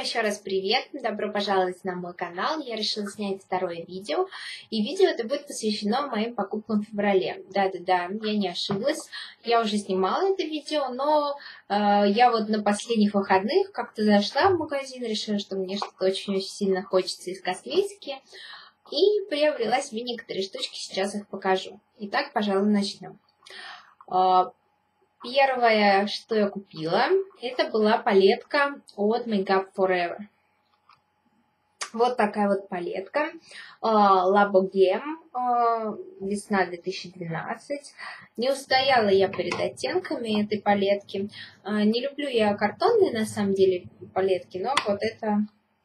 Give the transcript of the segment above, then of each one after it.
еще раз привет! Добро пожаловать на мой канал. Я решила снять второе видео. И видео это будет посвящено моим покупкам в феврале. Да-да-да, я не ошиблась. Я уже снимала это видео, но я вот на последних выходных как-то зашла в магазин, решила, что мне что-то очень-очень сильно хочется из косметики. И приобрела себе некоторые штучки, сейчас их покажу. Итак, пожалуй, начнем. Первое, что я купила, это была палетка от Make Up For Ever. Вот такая вот палетка. La Bohème, весна 2012. Не устояла я перед оттенками этой палетки. Не люблю я картонные, на самом деле, палетки, но вот это...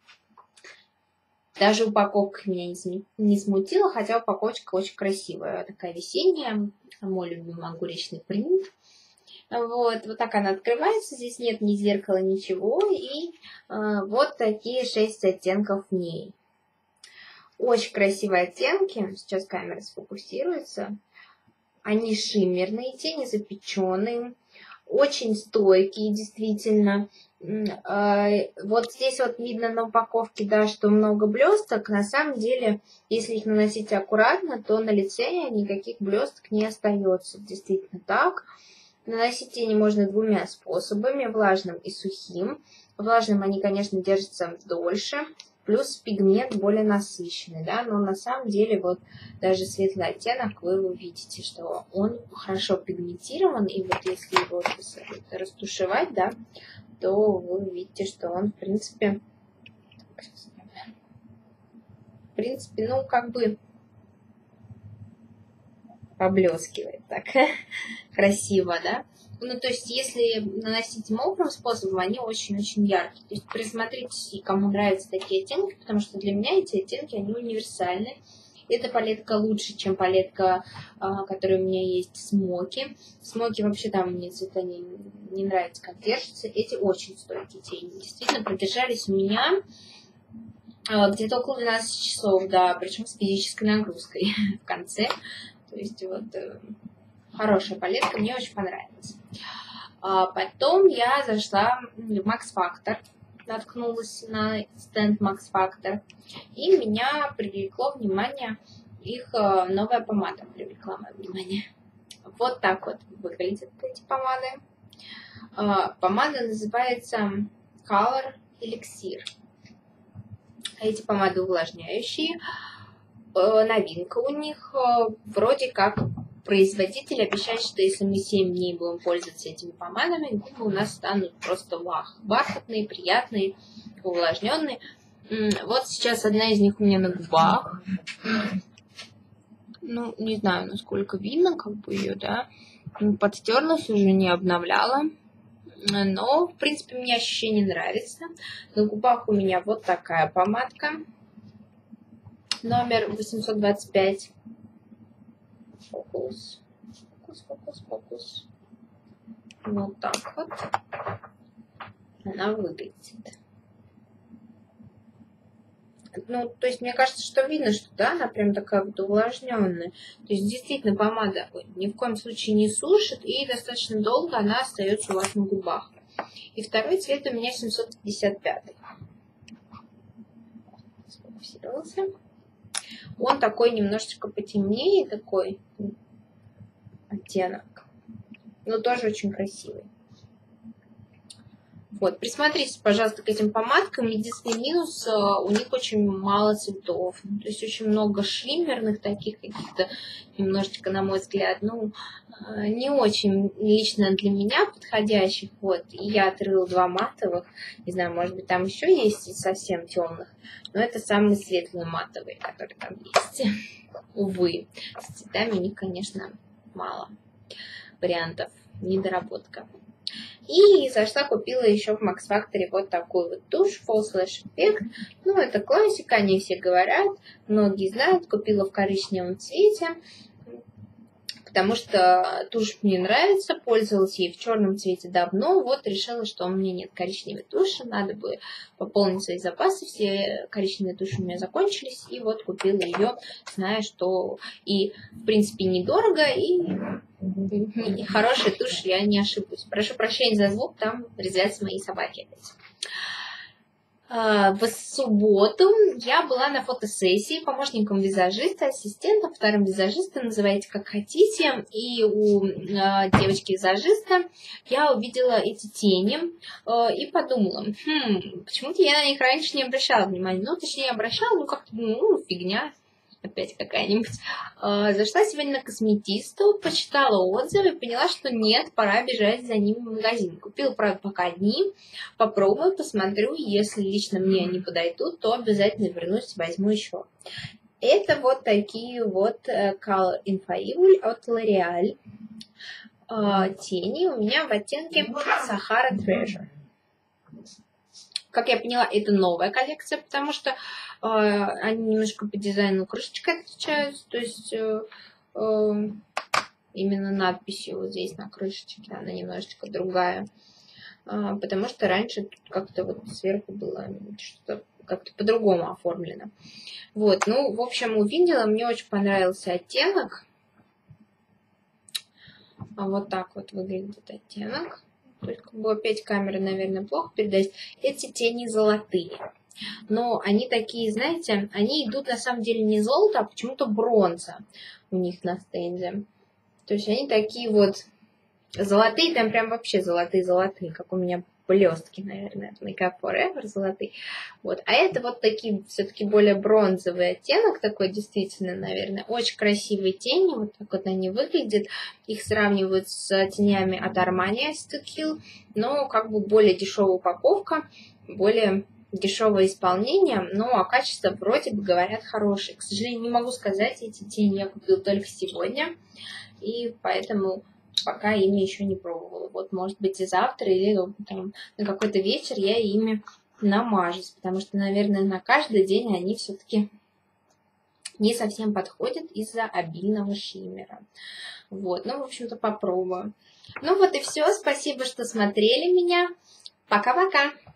Даже упаковка меня не смутила, хотя упаковочка очень красивая. Такая весенняя, мой любимый огуречный принт. Вот так она открывается, здесь нет ни зеркала, ничего, и вот такие 6 оттенков в ней. Очень красивые оттенки, сейчас камера сфокусируется. Они шиммерные, тени запеченные, очень стойкие, действительно. Вот здесь вот видно на упаковке, да, что много блесток. На самом деле, если их наносить аккуратно, то на лице никаких блесток не остается. Действительно так. Наносить тени можно двумя способами, влажным и сухим. Влажным они, конечно, держатся дольше, плюс пигмент более насыщенный, да, но на самом деле вот даже светлый оттенок вы увидите, что он хорошо пигментирован, и вот если его растушевать, да, то вы увидите, что он, в принципе, ну, как бы поблескивает так красиво, да. Ну, то есть, если наносить мокрым способом, они очень-очень яркие. То есть, присмотритесь, кому нравятся такие оттенки, потому что для меня эти оттенки, они универсальны. Эта палетка лучше, чем палетка, которая у меня есть, Смоки. Смоки вообще там мне цвета не нравится, как держатся. Эти очень стойкие тени. Действительно, продержались у меня где-то около 12 часов, да, причем с физической нагрузкой в конце. То есть вот хорошая палетка, мне очень понравилась. Потом я зашла в Max Factor, наткнулась на стенд Max Factor, и меня привлекло внимание, их новая помада привлекла мое внимание. Вот так вот выглядят эти помады. Помада называется Color Elixir. Эти помады увлажняющие. Новинка у них, вроде как производитель обещает, что если мы 7 дней будем пользоваться этими помадами, губы у нас станут просто вах, бархатные, приятные, увлажненные. Вот сейчас одна из них у меня на губах. Ну, не знаю, насколько видно, как бы ее, да, подстерлась, уже не обновляла. Но, в принципе, мне ощущение нравится. На губах у меня вот такая помадка. Номер 825. Фокус. Вот так вот она выглядит. Ну, то есть, мне кажется, что видно, что, да, она прям такая вот увлажненная. То есть, действительно, помада ни в коем случае не сушит, и достаточно долго она остается у вас на губах. И второй цвет у меня 755. Сфокусировался. Он такой немножечко потемнее, такой оттенок, но тоже очень красивый. Вот, присмотритесь, пожалуйста, к этим помадкам. Единственный минус, у них очень мало цветов. То есть очень много шиммерных таких каких-то, немножечко, на мой взгляд, ну, не очень лично для меня подходящих. Вот, и я открыла 2 матовых. Не знаю, может быть, там еще есть совсем темных. Но это самые светлые матовые, которые там есть. Увы, с цветами у них, конечно, мало вариантов. Недоработка. И зашла, купила еще в Max Factor вот такой вот тушь False Lash Effect. Ну, это классика, они все говорят, многие знают. Купила в коричневом цвете, потому что тушь мне нравится, пользовалась ей в черном цвете давно. Вот решила, что у меня нет коричневой туши, надо бы пополнить свои запасы. Все коричневые туши у меня закончились, и вот купила ее, зная, что и, в принципе, недорого, и хорошая тушь, я не ошибусь. Прошу прощения за звук, там резвятся мои собаки опять. В субботу я была на фотосессии помощником визажиста, ассистентом, вторым визажистом, называйте как хотите. И у девочки-визажиста я увидела эти тени и подумала, почему-то я на них раньше не обращала внимания. Ну, точнее, обращала, как-то, фигня. Опять какая-нибудь. Зашла сегодня на косметисту, почитала отзывы и поняла, что нет, пора бежать за ними в магазин. Купила, правда, пока одни, попробую, посмотрю, если лично мне они подойдут, то обязательно вернусь и возьму еще. Это вот такие вот Color Infallible от L'Oreal. Тени у меня в оттенке Sahara Treasure. Как я поняла, это новая коллекция, потому что они немножко по дизайну крышечкой отличаются, то есть именно надписью вот здесь на крышечке, она немножечко другая, потому что раньше как-то вот сверху было что-то как-то по-другому оформлено. Вот, ну, в общем, увидела, мне очень понравился оттенок. Вот так вот выглядит оттенок. Только бы опять камера, наверное, плохо передает. Эти тени золотые. Но они такие, знаете, они идут на самом деле не золото, а почему-то бронза у них на стенде. То есть они такие вот золотые, там прям вообще золотые-золотые, как у меня блестки, наверное, от Make Up Forever золотые. Вот. А это вот такие все-таки более бронзовый оттенок, такой действительно, наверное, очень красивые тени, вот так вот они выглядят. Их сравнивают с тенями от Armani Ice to Kill, но как бы более дешевая упаковка, более дешевое исполнение, но а качество вроде бы говорят хорошее. К сожалению, не могу сказать, эти тени я купила только сегодня, и поэтому пока ими еще не пробовала. Вот, может быть, и завтра, или там, на какой-то вечер я ими намажусь, потому что, наверное, на каждый день они все-таки не совсем подходят из-за обильного шиммера. Вот, ну, в общем-то, попробую. Ну вот и все. Спасибо, что смотрели меня. Пока-пока!